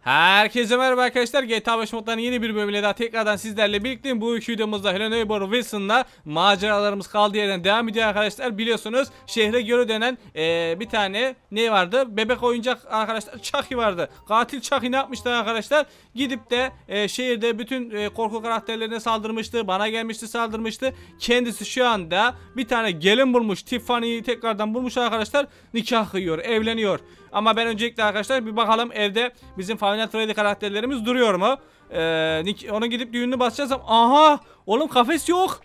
Herkese merhaba arkadaşlar. GTA 5 modlarının yeni bir bölümüyle daha tekrardan sizlerle birlikteyim. Bu iki videomuzda Hello Neighbor Wilson'la maceralarımız kaldığı yerden devam ediyor arkadaşlar. Biliyorsunuz şehre göre dönen bir tane ne vardı? Bebek oyuncak arkadaşlar, Chucky vardı. Katil Chucky ne yapmıştı arkadaşlar? Gidip de şehirde bütün korku karakterlerine saldırmıştı. Bana gelmişti, saldırmıştı. Kendisi şu anda bir tane gelin bulmuş. Tiffany'yi tekrardan bulmuş arkadaşlar. Nikah kıyıyor, evleniyor. Ama ben öncelikle arkadaşlar bir bakalım evde bizim Final Freddy karakterlerimiz duruyor mu? Onun gidip düğününü basacağız. Aha! Oğlum kafes yok.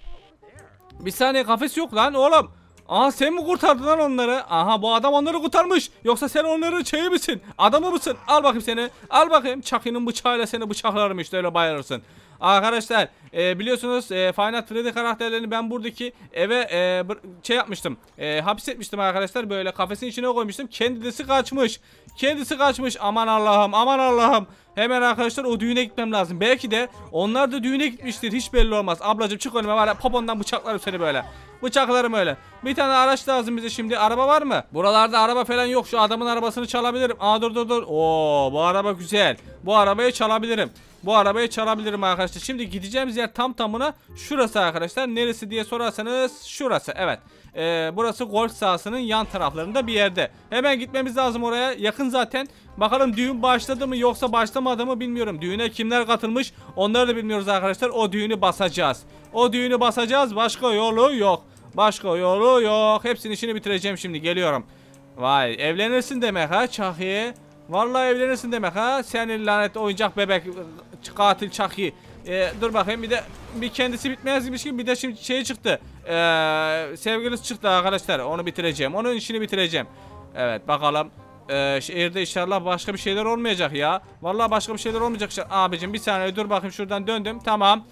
Bir saniye, kafes yok lan oğlum. Aha, sen mi kurtardın lan onları? Aha, bu adam onları kurtarmış. Yoksa sen onların şeyi misin? Adamı mısın? Al bakayım seni. Al bakayım. Chucky'nin bıçağıyla seni bıçaklarım işte, öyle bayılırsın. Arkadaşlar biliyorsunuz Final Freddy karakterlerini ben buradaki eve şey yapmıştım. Hapsetmiştim arkadaşlar. Böyle kafesin içine koymuştum. Kendisi kaçmış. Kendisi kaçmış. Aman Allah'ım, aman Allah'ım. Hemen arkadaşlar o düğüne gitmem lazım. Belki de onlar da düğüne gitmiştir. Hiç belli olmaz. Ablacığım çık önüme, var ya, popondan bıçaklarım seni böyle. Bıçaklarım öyle. Bir tane araç lazım bize şimdi. Araba var mı? Buralarda araba falan yok. Şu adamın arabasını çalabilirim. Aa, dur. Oo, bu araba güzel. Bu arabayı çalabilirim. Bu arabayı çalabilirim arkadaşlar. Şimdi gideceğimiz yer tam tamına şurası arkadaşlar. Neresi diye sorarsanız şurası. Evet. Burası golf sahasının yan taraflarında bir yerde. Hemen gitmemiz lazım oraya. Yakın zaten. Bakalım düğün başladı mı yoksa başlamadı mı bilmiyorum. Düğüne kimler katılmış onları da bilmiyoruz arkadaşlar. O düğünü basacağız. O düğünü basacağız. Başka yolu yok. Başka yolu yok. Hepsinin işini bitireceğim şimdi. Geliyorum. Vay, evlenirsin demek ha Chucky. Vallahi evlenirsin demek ha. Senin lanet oyuncak bebek katil Chucky. Dur bakayım, bir kendisi bitmezmiş gibi bir de şimdi şey çıktı. Sevgilisi çıktı arkadaşlar. Onu bitireceğim. Onun işini bitireceğim. Evet bakalım. Şehirde inşallah başka bir şeyler olmayacak ya. Vallahi başka bir şeyler olmayacak. Abicim bir saniye dur bakayım, şuradan döndüm. Tamam.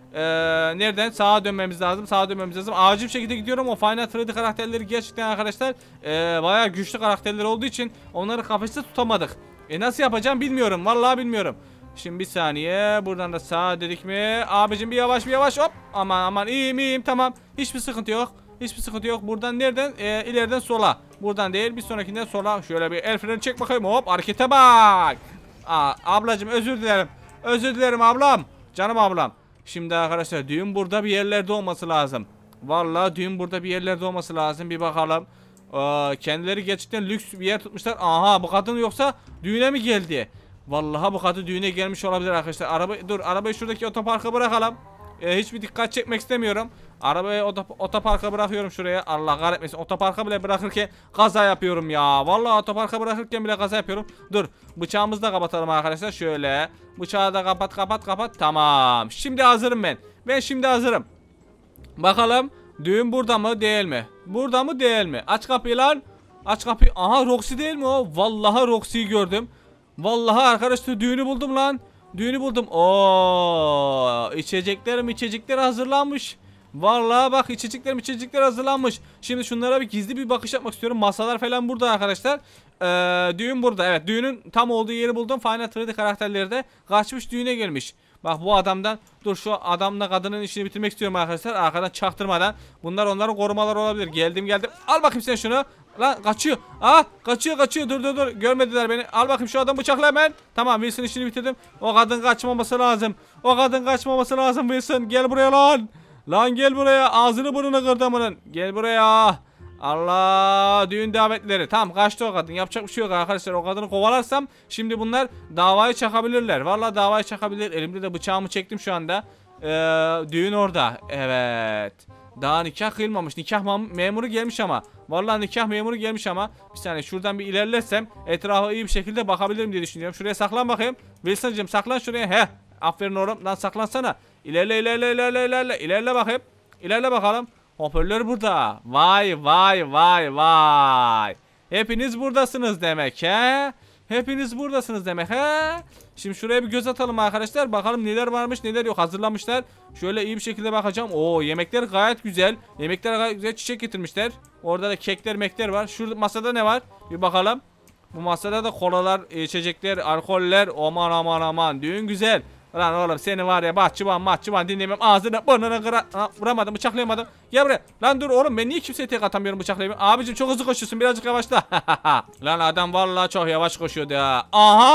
Nereden? Sağa dönmemiz lazım. Sağa dönmemiz lazım. Acil şekilde gidiyorum. O Final Freddy karakterleri gerçekten arkadaşlar bayağı güçlü karakterler olduğu için onları kafeste tutamadık. Nasıl yapacağım bilmiyorum. Vallahi bilmiyorum. Şimdi bir saniye. Buradan da sağa dedik mi? Abicim bir yavaş hop. Aman iyiyim tamam. Hiçbir sıkıntı yok. Hiçbir sıkıntı yok. Buradan nereden? İleriden sola. Buradan değil, bir sonrakinden sola. Şöyle bir el freni çek bakayım. Hop, harekete bak. Ablacım özür dilerim. Özür dilerim ablam. Canım ablam. Şimdi arkadaşlar düğün burada bir yerlerde olması lazım. Vallahi düğün burada bir yerlerde olması lazım. Bir bakalım. Kendileri gerçekten lüks bir yer tutmuşlar. Aha, bu kadın yoksa düğüne mi geldi? Vallahi bu kadın düğüne gelmiş olabilir arkadaşlar. Arabayı şuradaki otoparka bırakalım. Hiçbir dikkat çekmek istemiyorum. Arabayı otoparka bırakıyorum şuraya. Allah kahretmesin. Otoparka bile bırakırken kaza yapıyorum ya. Vallahi otoparka bırakırken bile kaza yapıyorum. Dur. Bıçağımızı da kapatalım arkadaşlar. Şöyle. Bıçağı da kapat. Tamam. Şimdi hazırım ben. Ben şimdi hazırım. Bakalım. Düğün burada mı değil mi? Burada mı değil mi? Aç kapıyı lan. Aç kapıyı. Aha, Roxy değil mi o? Vallahi Roxy'yi gördüm. Vallahi arkadaşlar düğünü buldum lan. Düğünü buldum. Oo, içecekler hazırlanmış. Vallahi bak, içecekler hazırlanmış. Şimdi şunlara bir gizli bir bakış yapmak istiyorum. Masalar falan burada arkadaşlar. Düğün burada. Evet, düğünün tam olduğu yeri buldum. Final Freddy karakterleri de kaçmış, düğüne gelmiş. Bak bu adamdan, dur şu adamla kadının işini bitirmek istiyorum arkadaşlar. Arkadan çaktırmadan. Bunlar onların korumaları olabilir. Geldim. Al bakayım sen şunu. Lan kaçıyor. Kaçıyor. Dur. Görmediler beni. Al bakayım şu adamı, bıçakla hemen. Tamam, Wilson işini bitirdim. O kadın kaçmaması lazım. Wilson gel buraya lan. Lan gel buraya. Ağzını burnunu kırdım onun. Gel buraya. Allah, düğün davetleri. Tamam, kaçtı o kadın. Yapacak bir şey yok arkadaşlar. O kadını kovalarsam şimdi bunlar davayı çakabilirler. Vallahi davayı çakabilir. Elimde de bıçağımı çektim şu anda. Düğün orada. Evet. Daha nikah kıyılmamış. Nikah memuru gelmiş ama. Vallahi nikah memuru gelmiş ama. Bir saniye şuradan bir ilerlersem etrafa iyi bir şekilde bakabilirim diye düşünüyorum. Şuraya saklan bakayım. Wilson'cığım saklan şuraya. Heh. Aferin oğlum. Lan saklansana. İlerle. İlerle bakayım. İlerle bakalım. Hoparlör burada. Vay. Hepiniz buradasınız demek he? Şimdi şuraya bir göz atalım arkadaşlar. Bakalım neler varmış neler yok. Hazırlamışlar. Şöyle iyi bir şekilde bakacağım. Oo, yemekler gayet güzel. Çiçek getirmişler. Orada da mekler var. Şurada masada ne var? Bir bakalım. Bu masada da kolalar, içecekler, alkoller. Aman. Düğün güzel. Lan oğlum seni var ya, bahçıvan dinlemem, ağzını burnunu vuramadım, bıçaklayamadım. Gel buraya. Lan dur oğlum, ben niye kimseye tek atamıyorum, bıçaklayamıyorum. Abicim çok hızlı koşuyorsun, birazcık yavaşla. Lan adam vallahi çok yavaş koşuyordu ya. Aha.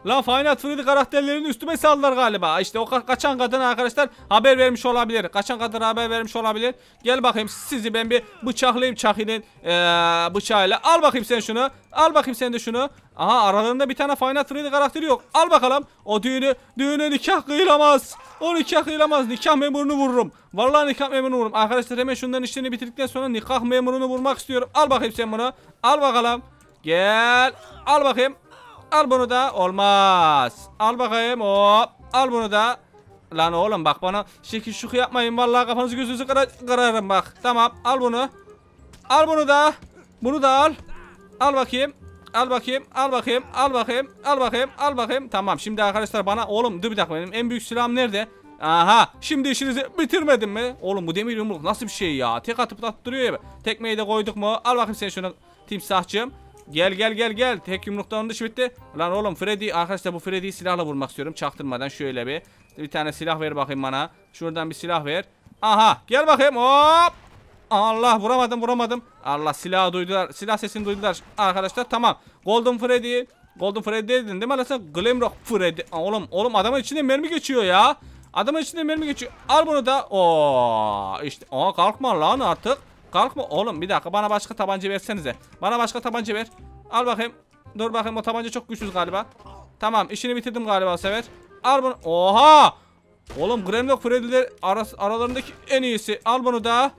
Lan Five Nights Freddy karakterlerini üstüme saldılar galiba. İşte o kaçan kadın arkadaşlar haber vermiş olabilir. Kaçan kadın haber vermiş olabilir. Gel bakayım sizi ben bir bıçaklayayım Chucky'nin bıçağıyla. Al bakayım sen şunu. Al bakayım sen de şunu. Aha aralarında bir tane Five Nights Freddy karakteri yok. Al bakalım. O düğüne nikah kıyılamaz. O nikah kıyılamaz. Nikah memurunu vururum. Vallahi nikah memurunu vururum. Arkadaşlar hemen şunların işlerini bitirdikten sonra nikah memurunu vurmak istiyorum. Al bakayım sen bunu. Al bakalım. Gel. Al bakayım. Al bunu da. Olmaz. Al bakayım. Hop. Al bunu da. Lan oğlum bak bana şekil şuku yapmayın. Vallahi kafanızı gözünüzü kırarım bak. Tamam. Al bunu. Al bunu da. Bunu da al. Al bakayım. Al bakayım. Al bakayım. Al bakayım. Al bakayım. Al bakayım. Tamam. Şimdi arkadaşlar bana oğlum dur bir dakika benim en büyük silahım nerede? Aha. Şimdi işinizi bitirmedim mi? Oğlum bu demir yumruk nasıl bir şey ya? Tek atıp attırıyor ya. Tekmeyi de koyduk mu? Al bakayım sen şunu timsahçığım. Gel. Tek yumruktan dışı bitti. Lan oğlum Freddy arkadaşlar bu Freddy'yi silahla vurmak istiyorum. Çaktırmadan şöyle bir tane silah ver bakayım bana. Şuradan bir silah ver. Aha gel bakayım hop. Allah vuramadım. Allah silahı duydular. Silah sesini duydular arkadaşlar. Tamam. Golden Freddy dedin değil mi lan? Glamrock Freddy. Oğlum adamın içinden mermi geçiyor ya. Adamın içinden mermi geçiyor. Al bunu da. Oo işte. Kalkma lan artık. Kalkma oğlum bir dakika bana başka tabanca versenize. Bana başka tabanca ver. Al bakayım. Dur bakayım o tabanca çok güçsüz galiba. Tamam işini bitirdim galiba o sefer. Al bunu. Oha. Oğlum Glamrock Freddy'ler aralarındaki en iyisi. Al bunu da.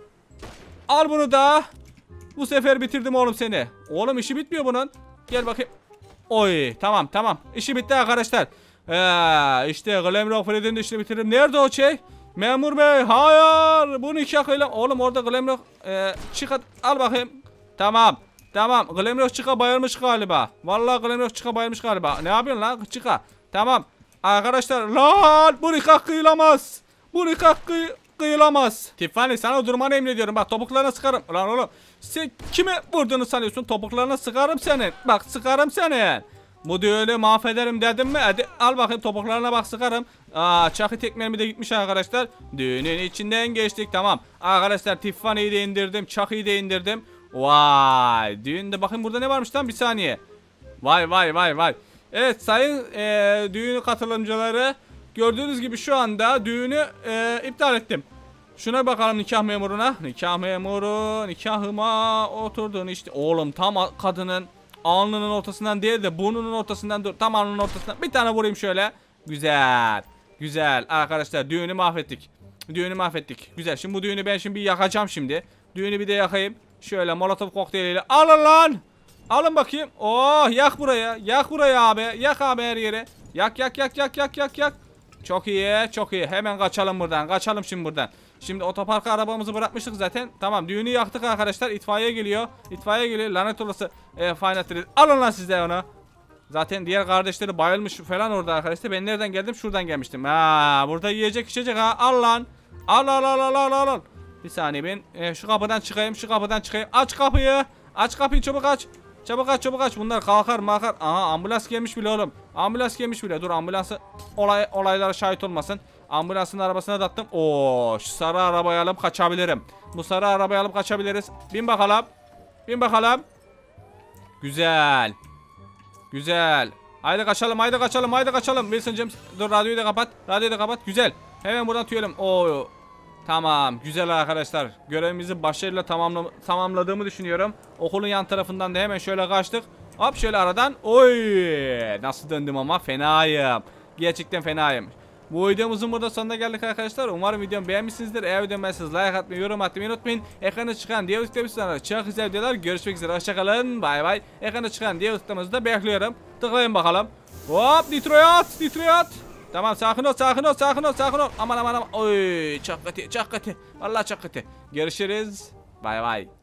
Al bunu da. Bu sefer bitirdim oğlum seni. Oğlum işi bitmiyor bunun. Gel bakayım. Oy tamam. İşi bitti arkadaşlar. İşte Glamrock Freddy'nin işini bitirdim. Nerede o şey? Memur bey hayır. Bu nikah ile. Oğlum orada Glamrock çıka al bakayım. Tamam. Glamrock çıka bayılmış galiba. Vallahi Glamrock çıka bayılmış galiba. Ne yapıyorsun lan çıka? Tamam. Arkadaşlar lan bu nikah kıyılamaz. Kıyılamaz. Tiffany sana durmanı emrediyorum. Bak topuklarına sıkarım. Lan oğlum sen kime vurduğunu sanıyorsun? Topuklarına sıkarım senin. Bak sıkarım senin. Bu düğünü mahvederim dedim mi? Hadi al bakayım topuklarına bak sıkarım. Chucky teknemi de gitmiş arkadaşlar. Düğünün içinden geçtik tamam. Arkadaşlar Tiffany'yi de indirdim. Chucky'yi de indirdim. Vay. Düğünde bakın burada ne varmış lan bir saniye. Vay. Evet sayın düğünü katılımcıları. Gördüğünüz gibi şu anda düğünü iptal ettim. Şuna bakalım nikah memuruna. Nikah memuru nikahıma oturdun işte. Oğlum tam kadının alnının ortasından değil de burnunun ortasından dur. Tam alnının ortasından bir tane vurayım şöyle. Güzel arkadaşlar düğünü mahvettik. Güzel şimdi bu düğünü ben şimdi bir yakacağım şimdi. Düğünü bir de yakayım. Şöyle molotof kokteyliyle alın lan. Alın bakayım. Oh yak buraya abi. Yak abi her yere. Yak. Çok iyi. Hemen kaçalım buradan. Kaçalım şimdi buradan. Şimdi otoparka arabamızı bırakmıştık zaten. Tamam düğünü yaktık arkadaşlar. İtfaiye geliyor. Lanet olası. Finatri. Alın lan siz de onu. Zaten diğer kardeşleri bayılmış falan orada arkadaşlar. Ben nereden geldim? Şuradan gelmiştim. Burada yiyecek içecek ha. Al lan. Al. Bir saniye ben şu kapıdan çıkayım. Aç kapıyı çabuk aç. Çabuk aç. Bunlar kalkar. Aha ambulans gelmiş bile oğlum. Dur ambulansı olaylara şahit olmasın. Ambulansın arabasına da attım. Şu sarı arabayı alıp kaçabilirim. Bu sarı arabayı alıp kaçabiliriz. Bin bakalım. Güzel. Haydi kaçalım. Wilson James. Dur radyoyu da kapat. Güzel. Hemen buradan tüyelim. Tamam güzel arkadaşlar. Görevimizi başarıyla tamamladığımı düşünüyorum. Okulun yan tarafından da hemen şöyle kaçtık. Hop şöyle aradan. Nasıl döndüm ama fenayım. Gerçekten fenayım. Bu videomuzun burada sonuna geldik arkadaşlar. Umarım videomu beğenmişsinizdir. Eğer videomu beğendiyseniz like atmayı, yorum atmayı unutmayın. Ekranda çıkan diğer videolarımızda çok güzel videolar. Görüşmek üzere. Hoşçakalın. Bay. Ekranda çıkan diğer videolarımızı da bekliyorum. Tıklayın bakalım. Hop Detroit. Tamam sakin ol. Aman. Oy çok kötü. Vallahi çok kötü. Görüşürüz. Bay.